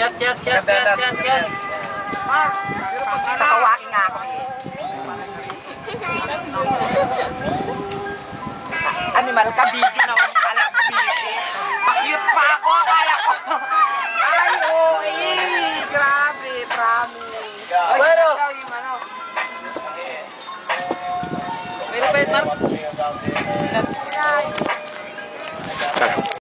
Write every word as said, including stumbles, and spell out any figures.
Chat, chat, chat, chat, chat, chat. Sa kawaki nga ako eh. Animal ka, video na akong kalak video. Pakiyot pa ako, akala ko. Ay, oh, eh. Grabe, promise. Bueno. Pero, Mark.